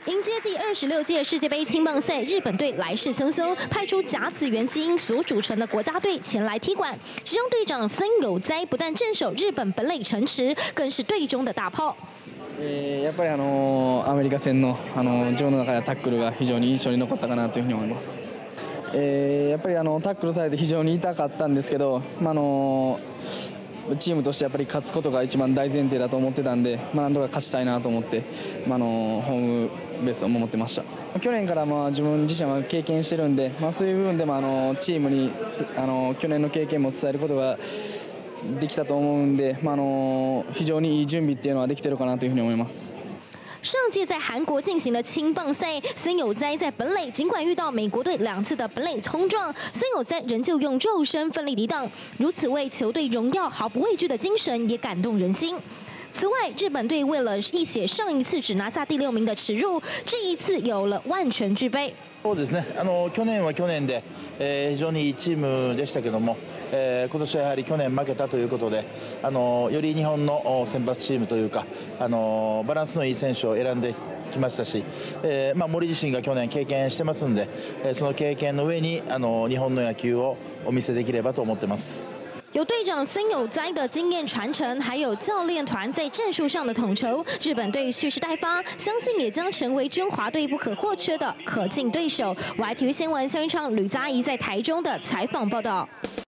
迎接第26届世界杯青棒赛，日本队来势汹汹，派出甲子园基因所组成的国家队前来踢馆。其中队長森友哉不但鎮守日本本壘城池，更是隊中的大炮。 やっぱりアメリカ戦の自分の中でタックルが非常に印象に残ったかなというふうに思います。やっぱりタックルされて非常に痛かったんですけど、チームとしてやっぱり勝つことが一番大前提だと思ってたんで、なんとか勝ちたいなと思って、ホームベースを守ってました。去年から自分自身は経験してるんで、そういう部分でもチームに去年の経験も伝えることができたと思うんで、非常にいい準備っていうのはできてるかなというふうに思います。 上届在韩国进行的青棒赛，森友哉在本垒尽管遇到美国队2次的本垒冲撞，森友哉仍旧用肉身奋力抵挡，如此为球队荣耀毫不畏惧的精神也感動人心。此外，日本队为了一血上一次只拿下第6名的耻辱，这一次有了万全具备。 そうですね。去年は去年で、非常にいいチームでしたけども、今年はやはり去年負けたということで、より日本の選抜チームというか、バランスのいい選手を選んできましたし、森自身が去年経験してますんで、その経験の上に日本の野球をお見せできればと思ってます。 有队长森友哉的经验传承，还有教练团在战术上的统筹，日本队蓄势待发，相信也将成为中华队不可或缺的可敬对手。YTV新闻肖云昌、吕佳怡在台中的采访报道。